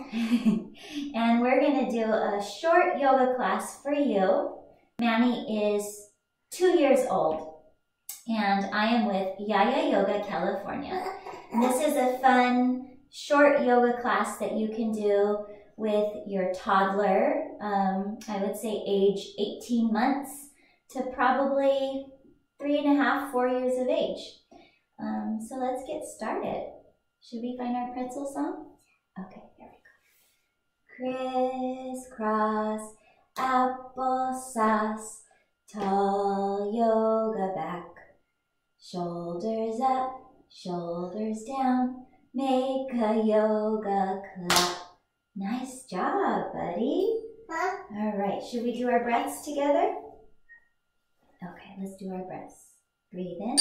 And we're going to do a short yoga class for you. Manny is 2 years old, and I am with Yaya Yoga, California. And this is a fun, short yoga class that you can do with your toddler, I would say age 18 months to probably 3.5, 4 years of age. So let's get started. Should we find our pretzel song? Okay, here we go. Crisscross, applesauce, tall yoga back. Shoulders up, shoulders down, make a yoga clap. Nice job, buddy. All right, should we do our breaths together? Okay, let's do our breaths. Breathe in.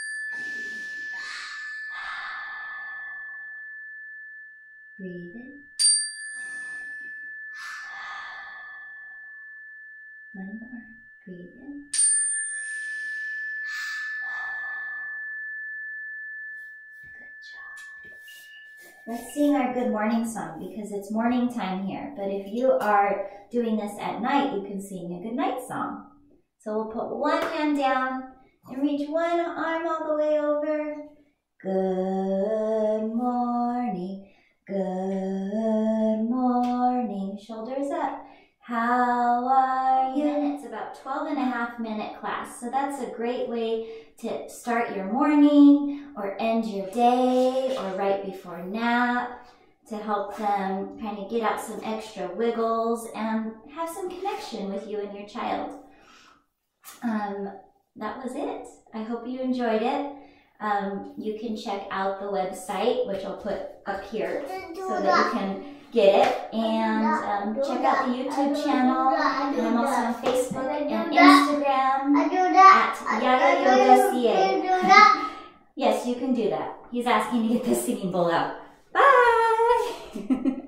Breathe in. One more. Breathe in. Good job. Let's sing our good morning song because it's morning time here. But if you are doing this at night, you can sing a good night song. So we'll put one hand down and reach one arm all the way over. Good morning. Good morning. Shoulders up. How are you? And it's about 12.5-minute class. So that's a great way to start your morning or end your day or right before nap to help them kind of get out some extra wiggles and have some connection with you and your child. That was it. I hope you enjoyed it. You can check out the website, which I'll put up here so that you can get it, and check out the YouTube channel, and I'm also on Facebook and Instagram at Yaya Yoga CA. Yes, you can do that. He's asking to get the singing bowl out. Bye!